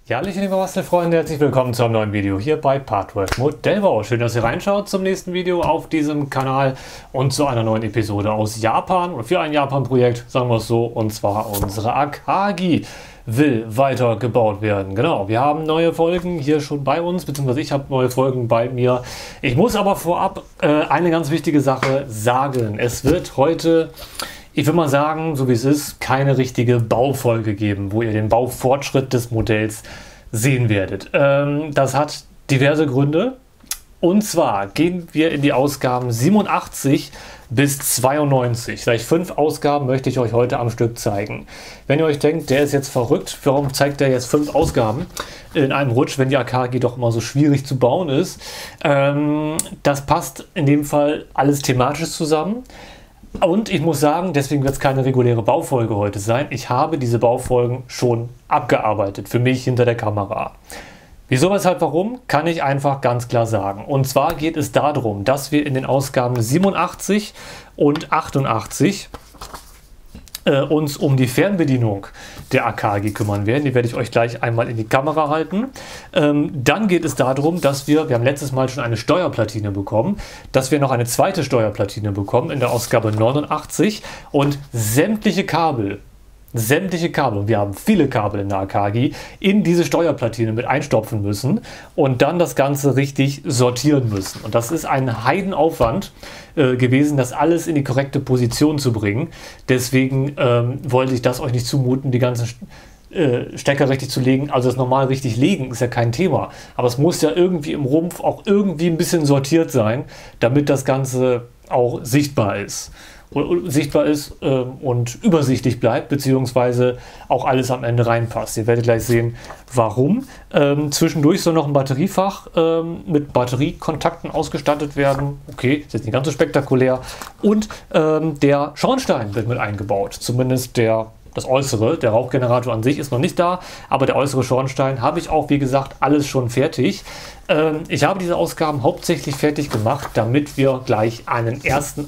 Ja, liebe Bastelfreunde, herzlich willkommen zu einem neuen Video hier bei Partwork Modellbau. Schön, dass ihr reinschaut zum nächsten Video auf diesem Kanal und zu einer neuen Episode aus Japan oder für ein Japan-Projekt, sagen wir es so, und zwar unsere Akagi will weitergebaut werden. Genau, wir haben neue Folgen hier schon bei uns, beziehungsweise ich habe neue Folgen bei mir. Ich muss aber vorab eine ganz wichtige Sache sagen. Es wird heute, ich würde mal sagen, so wie es ist, keine richtige Baufolge geben, wo ihr den Baufortschritt des Modells sehen werdet. Das hat diverse Gründe. Und zwar gehen wir in die Ausgaben 87 bis 92. Vielleicht 5 Ausgaben möchte ich euch heute am Stück zeigen. Wenn ihr euch denkt, der ist jetzt verrückt, warum zeigt er jetzt 5 Ausgaben in einem Rutsch, wenn die Akagi doch immer so schwierig zu bauen ist? Das passt in dem Fall alles thematisch zusammen. Und ich muss sagen, deswegen wird es keine reguläre Baufolge heute sein. Ich habe diese Baufolgen schon abgearbeitet, für mich hinter der Kamera. Wieso, weshalb, warum, kann ich einfach ganz klar sagen. Und zwar geht es darum, dass wir in den Ausgaben 87 und 88 uns um die Fernbedienung der Akagi kümmern werden. Die werde ich euch gleich einmal in die Kamera halten. Dann geht es darum, dass wir haben letztes Mal schon eine Steuerplatine bekommen, dass wir noch eine zweite Steuerplatine bekommen in der Ausgabe 89 und sämtliche Kabel, und wir haben viele Kabel in der Akagi, in diese Steuerplatine mit einstopfen müssen und dann das Ganze richtig sortieren müssen. Und das ist ein Heidenaufwand gewesen, das alles in die korrekte Position zu bringen. Deswegen wollte ich das euch nicht zumuten, die ganzen Stecker richtig zu legen. Also das normal richtig legen ist ja kein Thema. Aber es muss ja irgendwie im Rumpf auch irgendwie ein bisschen sortiert sein, damit das Ganze auch sichtbar ist. Und übersichtlich bleibt, beziehungsweise auch alles am Ende reinpasst. Ihr werdet gleich sehen, warum. Zwischendurch soll noch ein Batteriefach mit Batteriekontakten ausgestattet werden. Okay, ist jetzt nicht ganz so spektakulär. Und der Schornstein wird mit eingebaut. Zumindest das Äußere. Der Rauchgenerator an sich ist noch nicht da, aber der äußere Schornstein habe ich auch, wie gesagt, alles schon fertig. Ich habe diese Ausgaben hauptsächlich fertig gemacht, damit wir gleich einen ersten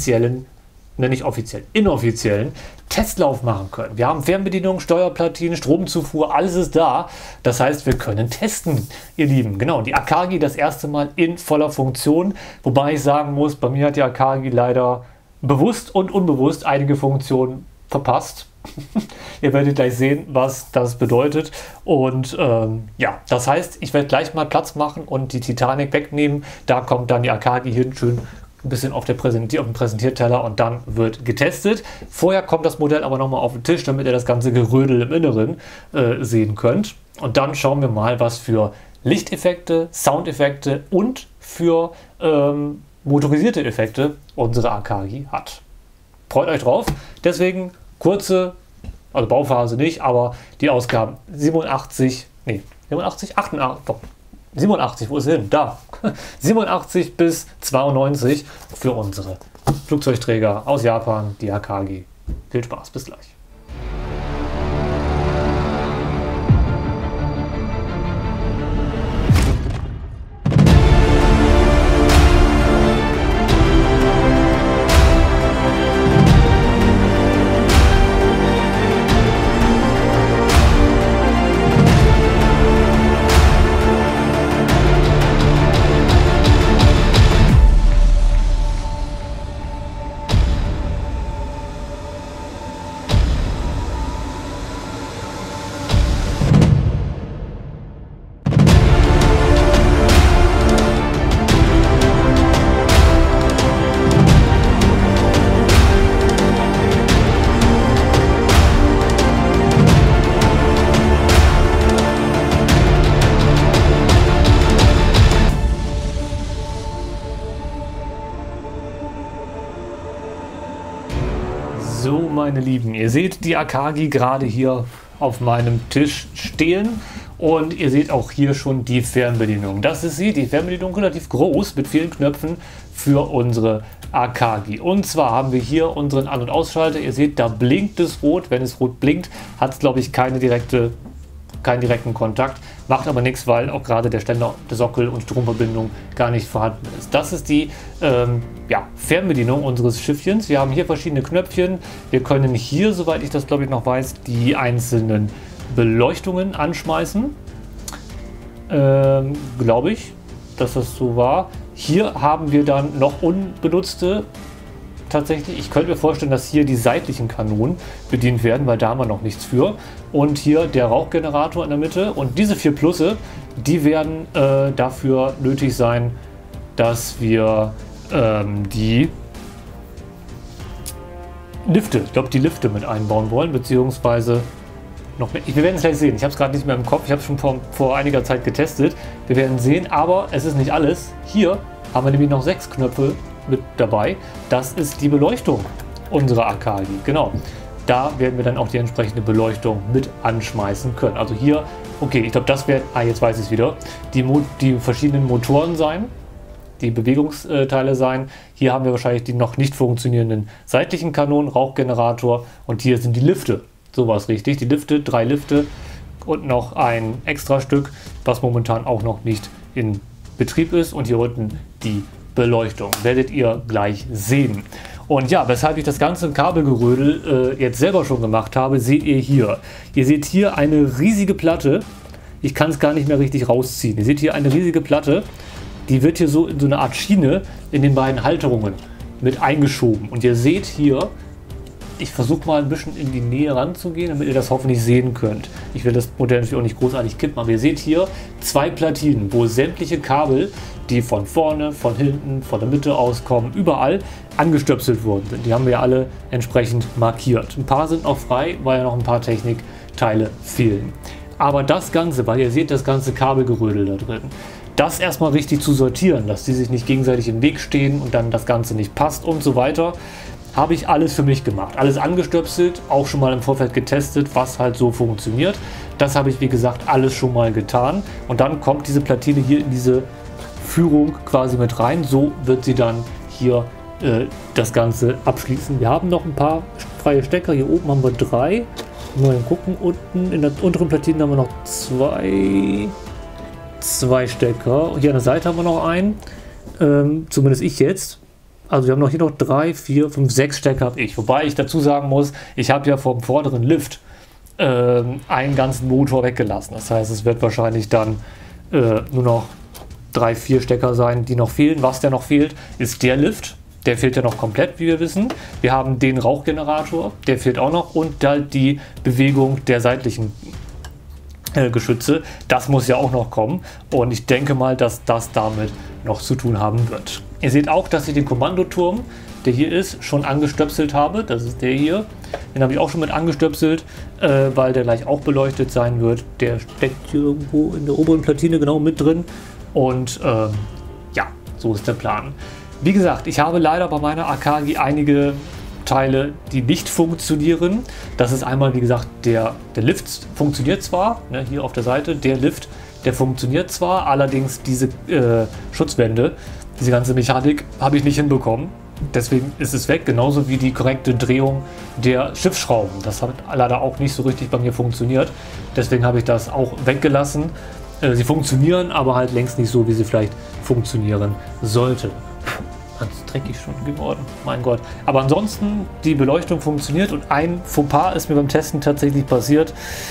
inoffiziellen Testlauf machen können. Wir haben Fernbedienung, Steuerplatinen, Stromzufuhr, alles ist da. Das heißt, wir können testen, ihr Lieben. Genau, die Akagi das erste Mal in voller Funktion. Wobei ich sagen muss, bei mir hat die Akagi leider bewusst und unbewusst einige Funktionen verpasst. Ihr werdet gleich sehen, was das bedeutet. Und ja, das heißt, ich werde gleich mal Platz machen und die Titanic wegnehmen. Da kommt dann die Akagi hin, schön ein bisschen auf dem Präsentierteller und dann wird getestet. Vorher kommt das Modell aber nochmal auf den Tisch, damit ihr das ganze Gerödel im Inneren sehen könnt. Und dann schauen wir mal, was für Lichteffekte, Soundeffekte und für motorisierte Effekte unsere Akagi hat. Freut euch drauf. Deswegen kurze, also Bauphase nicht, aber die Ausgaben 87, doch. 87, wo ist hin? Da. 87 bis 92 für unsere Flugzeugträger aus Japan, die Akagi. Viel Spaß, bis gleich. So, meine Lieben, ihr seht die Akagi gerade hier auf meinem Tisch stehen und ihr seht auch hier schon die Fernbedienung. Das ist sie, die Fernbedienung, relativ groß mit vielen Knöpfen für unsere Akagi. Und zwar haben wir hier unseren An- und Ausschalter. Ihr seht, da blinkt es rot. Wenn es rot blinkt, hat es, glaube ich, keinen direkten Kontakt. Macht aber nichts, weil auch gerade der Ständer, der Sockel und Stromverbindung gar nicht vorhanden ist. Das ist die Fernbedienung unseres Schiffchens. Wir haben hier verschiedene Knöpfchen. Wir können hier, soweit ich das glaube ich noch weiß, die einzelnen Beleuchtungen anschmeißen. glaube ich, dass das so war. Hier haben wir dann noch unbenutzte tatsächlich. Ich könnte mir vorstellen, dass hier die seitlichen Kanonen bedient werden, weil da haben wir noch nichts für. Und hier der Rauchgenerator in der Mitte. Und diese 4 Plusse, die werden dafür nötig sein, dass wir die Lifte, ich glaube die Lifte mit einbauen wollen, beziehungsweise noch mehr. Wir werden es gleich sehen. Ich habe es gerade nicht mehr im Kopf. Ich habe es schon vor einiger Zeit getestet. Wir werden sehen, aber es ist nicht alles. Hier haben wir nämlich noch 6 Knöpfe mit dabei. Das ist die Beleuchtung unserer Akagi. Genau. Da werden wir dann auch die entsprechende Beleuchtung mit anschmeißen können. Also hier, okay, ich glaube, das werden, jetzt weiß ich es wieder, die verschiedenen Motoren sein, die Bewegungsteile sein. Hier haben wir wahrscheinlich die noch nicht funktionierenden seitlichen Kanonen, Rauchgenerator, und hier sind die Lifte. So war es richtig. Die Lifte, 3 Lifte und noch ein extra Stück, was momentan auch noch nicht in Betrieb ist. Und hier unten die Beleuchtung. Werdet ihr gleich sehen. Und ja, weshalb ich das ganze Kabelgerödel jetzt selber schon gemacht habe, seht ihr hier. Ihr seht hier eine riesige Platte. Ich kann es gar nicht mehr richtig rausziehen. Ihr seht hier eine riesige Platte. Die wird hier so in so eine Art Schiene in den beiden Halterungen mit eingeschoben. Und ihr seht hier, ich versuche mal ein bisschen in die Nähe ranzugehen, damit ihr das hoffentlich sehen könnt. Ich will das Modell natürlich auch nicht großartig kippen, aber ihr seht hier 2 Platinen, wo sämtliche Kabel, die von vorne, von hinten, von der Mitte auskommen, überall angestöpselt worden sind. Die haben wir alle entsprechend markiert. Ein paar sind noch frei, weil ja noch ein paar Technikteile fehlen. Aber das Ganze, weil ihr seht das ganze Kabelgerödel da drin, das erstmal richtig zu sortieren, dass die sich nicht gegenseitig im Weg stehen und dann das Ganze nicht passt und so weiter, habe ich alles für mich gemacht. Alles angestöpselt, auch schon mal im Vorfeld getestet, was halt so funktioniert. Das habe ich, wie gesagt, alles schon mal getan. Und dann kommt diese Platine hier in diese Führung quasi mit rein. So wird sie dann hier das Ganze abschließen. Wir haben noch ein paar freie Stecker. Hier oben haben wir 3. Mal gucken, unten in der unteren Platine haben wir noch 2 Stecker. Hier an der Seite haben wir noch einen. Zumindest ich jetzt. Also wir haben hier noch 3, 4, 5, 6 Stecker habe ich. Wobei ich dazu sagen muss, ich habe ja vom vorderen Lift einen ganzen Motor weggelassen. Das heißt, es wird wahrscheinlich dann nur noch 3, 4 Stecker sein, die noch fehlen. Was der noch fehlt, ist der Lift. Der fehlt ja noch komplett, wie wir wissen. Wir haben den Rauchgenerator, der fehlt auch noch. Und halt die Bewegung der seitlichen Geschütze. Das muss ja auch noch kommen. Und ich denke mal, dass das damit noch zu tun haben wird. Ihr seht auch, dass ich den Kommandoturm, der hier ist, schon angestöpselt habe. Das ist der hier. Den habe ich auch schon mit angestöpselt, weil der gleich auch beleuchtet sein wird. Der steckt hier irgendwo in der oberen Platine genau mit drin. Und ja, so ist der Plan. Wie gesagt, ich habe leider bei meiner Akagi einige Teile, die nicht funktionieren. Das ist einmal, wie gesagt, der Lift funktioniert zwar, ne, hier auf der Seite, der Lift, der funktioniert zwar, allerdings diese Schutzwände, diese ganze Mechanik habe ich nicht hinbekommen. Deswegen ist es weg, genauso wie die korrekte Drehung der Schiffsschrauben. Das hat leider auch nicht so richtig bei mir funktioniert. Deswegen habe ich das auch weggelassen. Sie funktionieren, aber halt längst nicht so, wie sie vielleicht funktionieren sollten. Ganz dreckig schon geworden, mein Gott. Aber ansonsten, die Beleuchtung funktioniert und ein Fauxpas ist mir beim Testen tatsächlich passiert.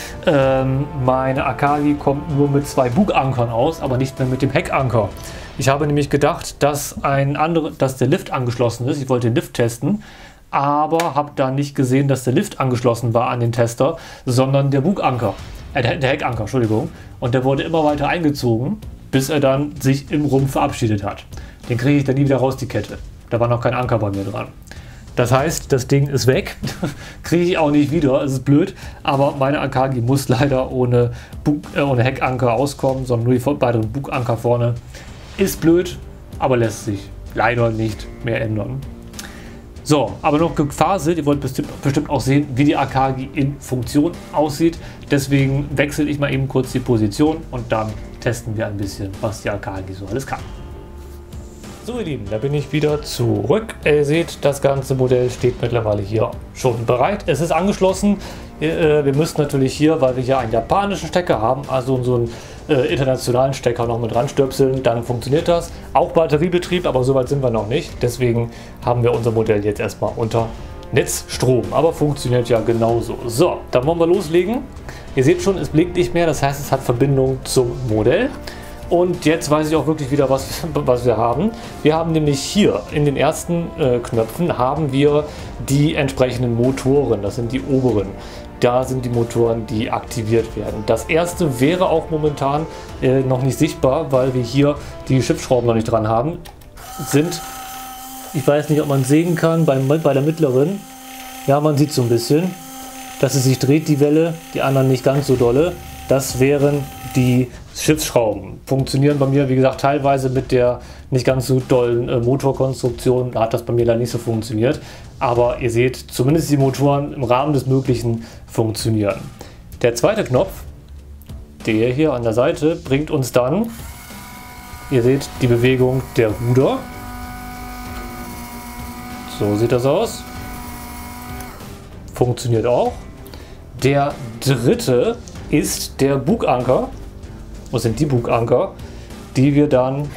Meine Akagi kommt nur mit 2 Bugankern aus, aber nicht mehr mit dem Heckanker. Ich habe nämlich gedacht, dass der Lift angeschlossen ist. Ich wollte den Lift testen, aber habe dann nicht gesehen, dass der Lift angeschlossen war an den Tester, sondern der Buganker, der Heckanker, Entschuldigung. Und der wurde immer weiter eingezogen, bis er dann sich im Rumpf verabschiedet hat. Den kriege ich dann nie wieder raus, die Kette. Da war noch kein Anker bei mir dran. Das heißt, das Ding ist weg. Kriege ich auch nicht wieder. Es ist blöd. Aber meine Akagi muss leider ohne Heckanker auskommen, sondern nur die beiden Buganker vorne. Ist blöd, aber lässt sich leider nicht mehr ändern. So, aber noch gefaselt. Ihr wollt bestimmt auch sehen, wie die Akagi in Funktion aussieht. Deswegen wechsle ich mal eben kurz die Position und dann testen wir ein bisschen, was die Akagi so alles kann. So ihr Lieben, da bin ich wieder zurück. Ihr seht, das ganze Modell steht mittlerweile hier schon bereit. Es ist angeschlossen. Wir müssen natürlich hier, weil wir hier einen japanischen Stecker haben, also so einen internationalen Stecker noch mit ranstöpseln, dann funktioniert das. Auch Batteriebetrieb, aber soweit sind wir noch nicht. Deswegen haben wir unser Modell jetzt erstmal unter Netzstrom, aber funktioniert ja genauso. So, dann wollen wir loslegen. Ihr seht schon, es blinkt nicht mehr, das heißt, es hat Verbindung zum Modell. Und jetzt weiß ich auch wirklich wieder, was wir haben. Wir haben nämlich hier in den ersten Knöpfen haben wir die entsprechenden Motoren. Das sind die oberen. Da sind die Motoren, die aktiviert werden. Das erste wäre auch momentan noch nicht sichtbar, weil wir hier die Schiffsschrauben noch nicht dran haben. Ich weiß nicht, ob man sehen kann, bei der mittleren. Ja, man sieht so ein bisschen, dass es sich dreht, die Welle. Die anderen nicht ganz so dolle. Das wären die Schiffsschrauben. Funktionieren bei mir, wie gesagt, teilweise mit der nicht ganz so dollen Motorkonstruktion. Da hat das bei mir leider nicht so funktioniert. Aber ihr seht, zumindest die Motoren im Rahmen des Möglichen funktionieren. Der zweite Knopf, der hier an der Seite, bringt uns dann, ihr seht, die Bewegung der Ruder. So sieht das aus. Funktioniert auch. Der dritte ist der Buganker. Was sind die Buganker, die wir dann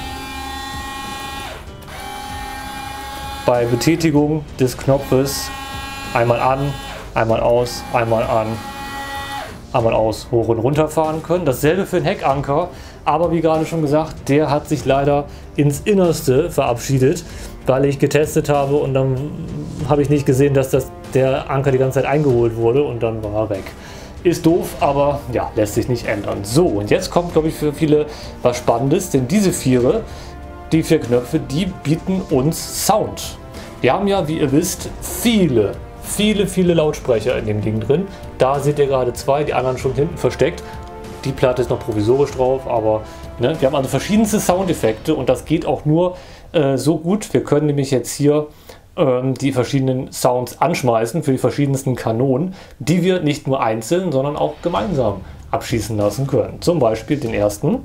bei Betätigung des Knopfes einmal an, einmal aus, einmal an, einmal aus, hoch und runter fahren können. Dasselbe für den Heckanker, aber wie gerade schon gesagt, der hat sich leider ins Innerste verabschiedet, weil ich getestet habe und dann habe ich nicht gesehen, dass der Anker die ganze Zeit eingeholt wurde und dann war er weg. Ist doof, aber ja, lässt sich nicht ändern. So, und jetzt kommt, glaube ich, für viele was Spannendes, denn die vier Knöpfe, die bieten uns Sound. Wir haben ja, wie ihr wisst, viele Lautsprecher in dem Ding drin. Da seht ihr gerade zwei, die anderen schon hinten versteckt. Die Platte ist noch provisorisch drauf, aber ne, wir haben also verschiedenste Soundeffekte und das geht auch nur so gut. Wir können nämlich jetzt hier die verschiedenen Sounds anschmeißen für die verschiedensten Kanonen, die wir nicht nur einzeln, sondern auch gemeinsam abschießen lassen können. Zum Beispiel den ersten.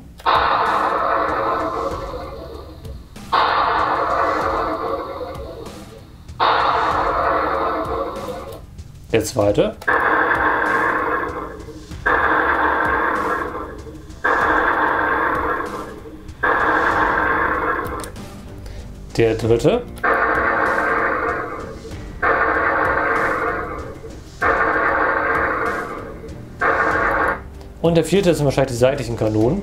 Der zweite. Der dritte. Und der vierte sind wahrscheinlich die seitlichen Kanonen.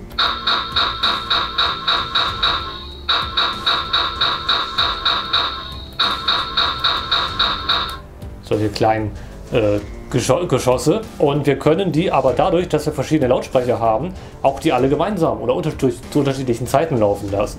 Solche kleinen Geschosse. Und wir können die aber dadurch, dass wir verschiedene Lautsprecher haben, auch die alle gemeinsam oder zu unterschiedlichen Zeiten laufen lassen.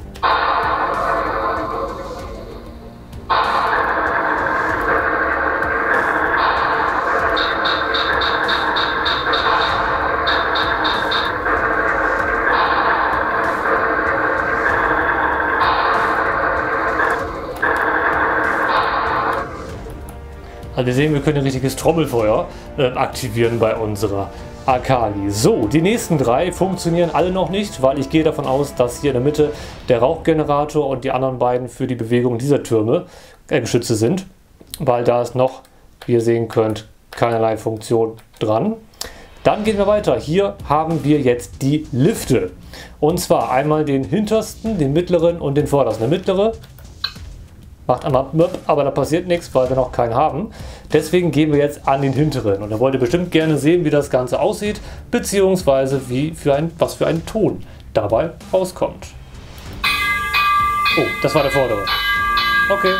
Also wir sehen, wir können ein richtiges Trommelfeuer aktivieren bei unserer Akali. So, die nächsten drei funktionieren alle noch nicht, weil ich gehe davon aus, dass hier in der Mitte der Rauchgenerator und die anderen beiden für die Bewegung dieser Türme Geschütze sind, weil da ist noch, wie ihr sehen könnt, keinerlei Funktion dran. Dann gehen wir weiter. Hier haben wir jetzt die Lifte. Und zwar einmal den hintersten, den mittleren und den vordersten. Der mittlere macht einmal Möp, aber da passiert nichts, weil wir noch keinen haben. Deswegen gehen wir jetzt an den hinteren. Und da wollt ihr bestimmt gerne sehen, wie das Ganze aussieht, beziehungsweise was für ein Ton dabei rauskommt. Oh, das war der vordere. Okay.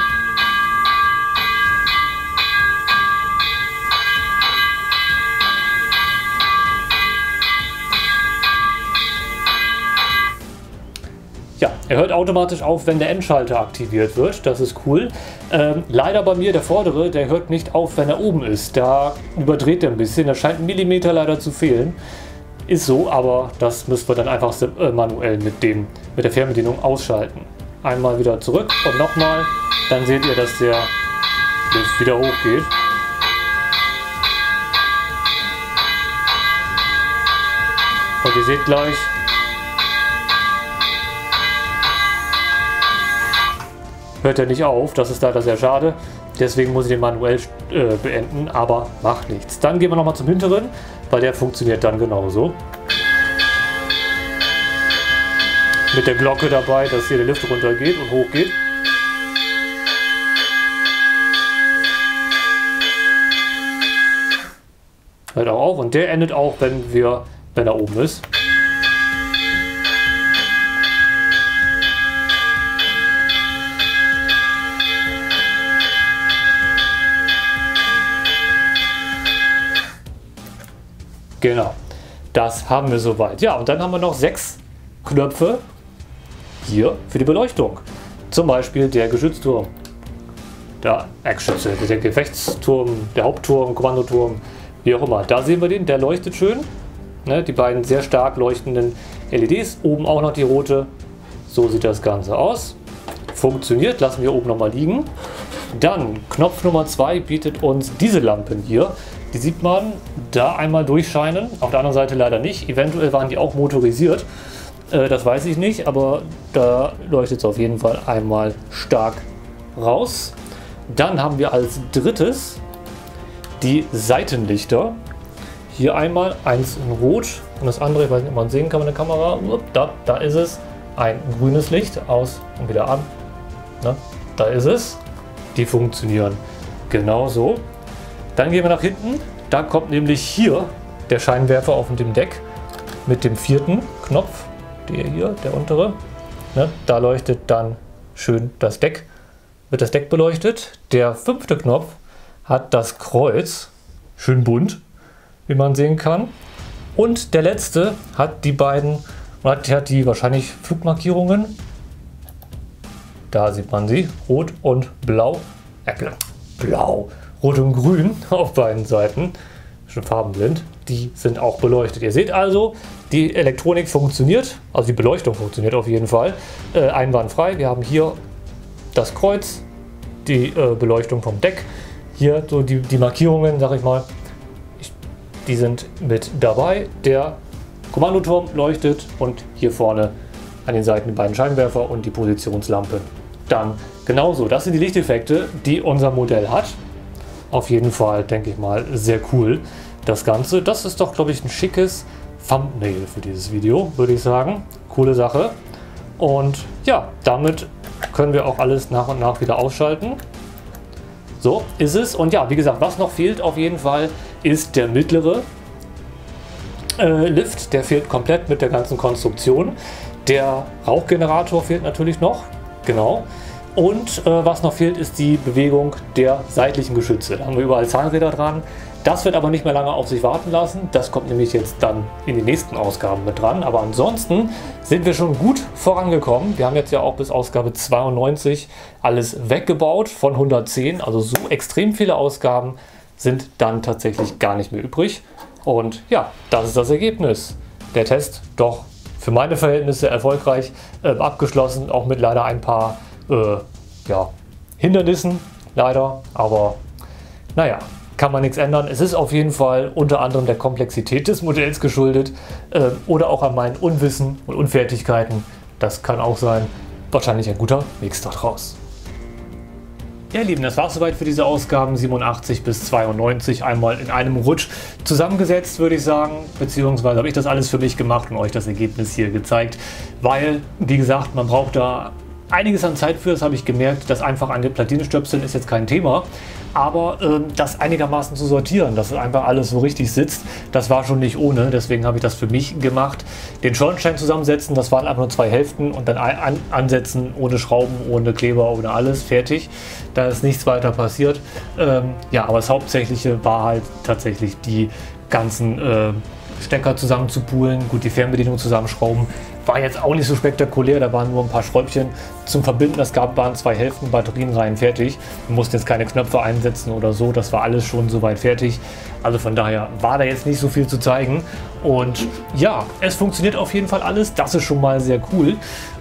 Ja, er hört automatisch auf, wenn der Endschalter aktiviert wird. Das ist cool. Leider bei mir der vordere, der hört nicht auf, wenn er oben ist. Da überdreht er ein bisschen. Da scheint ein Millimeter leider zu fehlen. Ist so, aber das müssen wir dann einfach manuell mit der Fernbedienung ausschalten. Einmal wieder zurück und nochmal. Dann seht ihr, dass der Lift wieder hochgeht. Und ihr seht gleich, hört er nicht auf, das ist leider sehr schade. Deswegen muss ich den manuell beenden, aber macht nichts. Dann gehen wir nochmal zum hinteren, weil der funktioniert dann genauso. Mit der Glocke dabei, dass hier der Lift runtergeht und hochgeht. Hört auch auf und der endet auch, wenn er oben ist. Genau, das haben wir soweit. Ja, und dann haben wir noch 6 Knöpfe hier für die Beleuchtung. Zum Beispiel der Geschützturm, der Gefechtsturm, der Hauptturm, Kommandoturm, wie auch immer. Da sehen wir den, der leuchtet schön. Ne, die beiden sehr stark leuchtenden LEDs, oben auch noch die rote. So sieht das Ganze aus. Funktioniert, lassen wir oben nochmal liegen. Dann Knopf Nummer 2 bietet uns diese Lampen hier. Die sieht man da einmal durchscheinen, auf der anderen Seite leider nicht. Eventuell waren die auch motorisiert, das weiß ich nicht, aber da leuchtet es auf jeden Fall einmal stark raus. Dann haben wir als drittes die Seitenlichter. Hier einmal eins in Rot und das andere, ich weiß nicht, ob man sehen kann mit der Kamera, da ist es, ein grünes Licht, aus und wieder an. Na, da ist es. Die funktionieren genauso. Dann gehen wir nach hinten, da kommt nämlich hier der Scheinwerfer auf dem Deck mit dem 4. Knopf, der hier, der untere. Ne, da leuchtet dann schön das Deck, wird das Deck beleuchtet. Der 5. Knopf hat das Kreuz, schön bunt, wie man sehen kann. Und der letzte hat die beiden, hat die wahrscheinlich Flugmarkierungen. Da sieht man sie, rot und blau, blau. Rot und Grün auf beiden Seiten, schon farbenblind, die sind auch beleuchtet. Ihr seht also, die Elektronik funktioniert, also die Beleuchtung funktioniert auf jeden Fall, einwandfrei. Wir haben hier das Kreuz, die Beleuchtung vom Deck, hier so die Markierungen, sag ich mal, die sind mit dabei. Der Kommandoturm leuchtet und hier vorne an den Seiten die beiden Scheinwerfer und die Positionslampe. Dann genauso, das sind die Lichteffekte, die unser Modell hat. Auf jeden Fall, denke ich mal, sehr cool das Ganze. Das ist doch, glaube ich, ein schickes Thumbnail für dieses Video, würde ich sagen. Coole Sache. Und ja, damit können wir auch alles nach und nach wieder ausschalten. So ist es. Und ja, wie gesagt, was noch fehlt auf jeden Fall, ist der mittlere Lift. Der fehlt komplett mit der ganzen Konstruktion. Der Rauchgenerator fehlt natürlich noch. Genau. Und was noch fehlt, ist die Bewegung der seitlichen Geschütze. Da haben wir überall Zahnräder dran. Das wird aber nicht mehr lange auf sich warten lassen. Das kommt nämlich jetzt dann in den nächsten Ausgaben mit dran. Aber ansonsten sind wir schon gut vorangekommen. Wir haben jetzt ja auch bis Ausgabe 92 alles weggebaut von 110. Also so extrem viele Ausgaben sind dann tatsächlich gar nicht mehr übrig. Und ja, das ist das Ergebnis. Der Test doch für meine Verhältnisse erfolgreich abgeschlossen. Auch mit leider ein paar Hindernissen, leider, aber naja, kann man nichts ändern. Es ist auf jeden Fall unter anderem der Komplexität des Modells geschuldet oder auch an meinen Unwissen und Unfertigkeiten. Das kann auch sein. Wahrscheinlich ein guter Mix daraus. Ja, ihr Lieben, das war es soweit für diese Ausgaben 87 bis 92. Einmal in einem Rutsch zusammengesetzt, würde ich sagen. Beziehungsweise habe ich das alles für mich gemacht und euch das Ergebnis hier gezeigt. Weil, wie gesagt, man braucht da einiges an Zeit für, das habe ich gemerkt. Das einfach an den Platinenstöpseln ist jetzt kein Thema. Aber das einigermaßen zu sortieren, dass einfach alles so richtig sitzt, das war schon nicht ohne. Deswegen habe ich das für mich gemacht. Den Schornstein zusammensetzen, das waren einfach nur 2 Hälften und dann ansetzen, ohne Schrauben, ohne Kleber, ohne alles, fertig. Da ist nichts weiter passiert. Ja, aber das Hauptsächliche war halt tatsächlich die ganzen Stecker zusammenzupulen, gut, die Fernbedienung zusammenschrauben. War jetzt auch nicht so spektakulär, da waren nur ein paar Schräubchen zum Verbinden. Das waren 2 Hälften, Batterien rein, fertig. Wir mussten jetzt keine Knöpfe einsetzen oder so, das war alles schon soweit fertig. Also von daher war da jetzt nicht so viel zu zeigen. Und ja, es funktioniert auf jeden Fall alles, das ist schon mal sehr cool.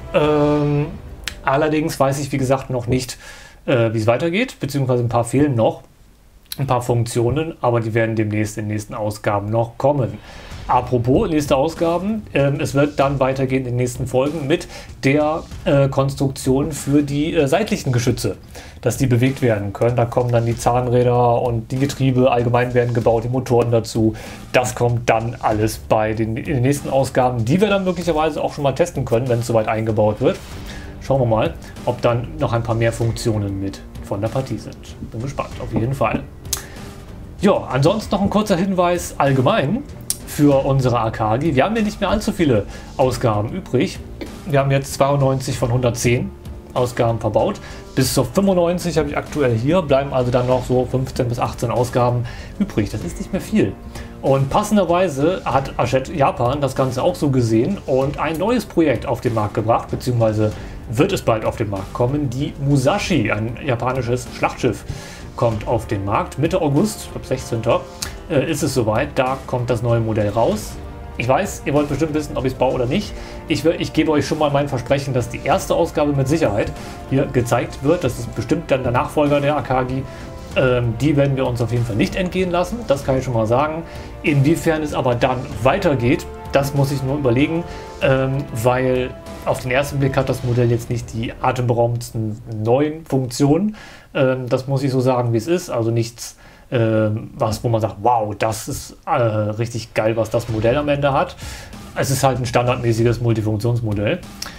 Allerdings weiß ich, wie gesagt, noch nicht, wie es weitergeht, beziehungsweise ein paar fehlen noch. Ein paar Funktionen, aber die werden demnächst in den nächsten Ausgaben noch kommen. Apropos nächste Ausgaben, es wird dann weitergehen in den nächsten Folgen mit der Konstruktion für die seitlichen Geschütze, dass die bewegt werden können. Da kommen dann die Zahnräder und die Getriebe allgemein werden gebaut, die Motoren dazu. Das kommt dann alles in den nächsten Ausgaben, die wir dann möglicherweise auch schon mal testen können, wenn es soweit eingebaut wird. Schauen wir mal, ob dann noch ein paar mehr Funktionen mit von der Partie sind. Bin gespannt, auf jeden Fall. Ja, ansonsten noch ein kurzer Hinweis allgemein für unsere Akagi. Wir haben ja nicht mehr allzu viele Ausgaben übrig. Wir haben jetzt 92 von 110 Ausgaben verbaut. Bis zu 95 habe ich aktuell hier, bleiben also dann noch so 15 bis 18 Ausgaben übrig. Das ist nicht mehr viel. Und passenderweise hat Hachette Japan das Ganze auch so gesehen und ein neues Projekt auf den Markt gebracht, beziehungsweise wird es bald auf den Markt kommen. Die Musashi, ein japanisches Schlachtschiff, kommt auf den Markt. Mitte August, ich glaube 16. Ist es soweit. Da kommt das neue Modell raus. Ich weiß, ihr wollt bestimmt wissen, ob ich es baue oder nicht. Ich gebe euch schon mal mein Versprechen, dass die erste Ausgabe mit Sicherheit hier gezeigt wird. Das ist bestimmt dann der Nachfolger der Akagi. Die werden wir uns auf jeden Fall nicht entgehen lassen. Das kann ich schon mal sagen. Inwiefern es aber dann weitergeht, das muss ich nur überlegen, weil auf den ersten Blick hat das Modell jetzt nicht die atemberaubendsten neuen Funktionen. Das muss ich so sagen, wie es ist. Also nichts, wo man sagt, wow, das ist richtig geil, was das Modell am Ende hat. Es ist halt ein standardmäßiges Multifunktionsmodell.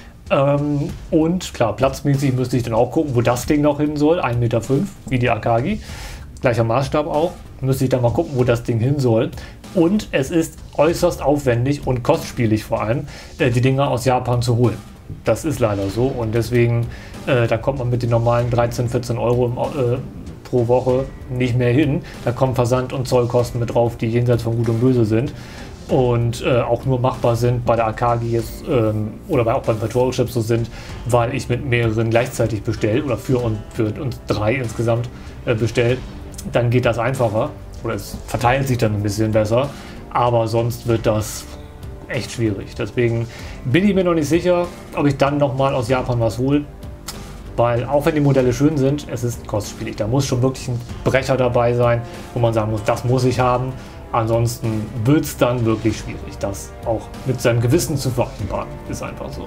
Und klar, platzmäßig müsste ich dann auch gucken, wo das Ding noch hin soll. 1,5 Meter, wie die Akagi. Gleicher Maßstab auch. Müsste ich dann mal gucken, wo das Ding hin soll. Und es ist äußerst aufwendig und kostspielig vor allem, die Dinger aus Japan zu holen. Das ist leider so und deswegen, da kommt man mit den normalen 13, 14 Euro pro Woche nicht mehr hin. Da kommen Versand- und Zollkosten mit drauf, die jenseits von Gut und Böse sind und auch nur machbar sind bei der Akagi jetzt oder auch beim Patrol Ship so sind, weil ich mit mehreren gleichzeitig bestelle oder für uns 3 insgesamt bestelle. Dann geht das einfacher oder es verteilt sich dann ein bisschen besser, aber sonst wird das echt schwierig. Deswegen bin ich mir noch nicht sicher, ob ich dann nochmal aus Japan was hole, weil auch wenn die Modelle schön sind, es ist kostspielig. Da muss schon wirklich ein Brecher dabei sein, wo man sagen muss, das muss ich haben. Ansonsten wird es dann wirklich schwierig, das auch mit seinem Gewissen zu vereinbaren. Ist einfach so.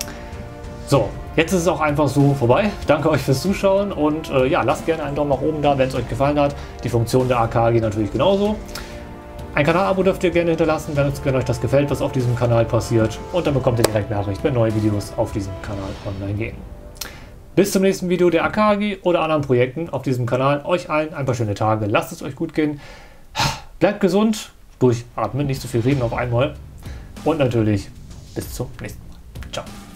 So, jetzt ist es auch einfach so vorbei. Danke euch fürs Zuschauen und ja, lasst gerne einen Daumen nach oben da, wenn es euch gefallen hat. Die Funktion der Akagi natürlich genauso. Ein Kanalabo dürft ihr gerne hinterlassen, wenn euch das gefällt, was auf diesem Kanal passiert. Und dann bekommt ihr direkt Nachricht, wenn neue Videos auf diesem Kanal online gehen. Bis zum nächsten Video der Akagi oder anderen Projekten auf diesem Kanal. Euch allen ein paar schöne Tage. Lasst es euch gut gehen. Bleibt gesund, durchatmen, nicht zu viel reden auf einmal. Und natürlich bis zum nächsten Mal. Ciao.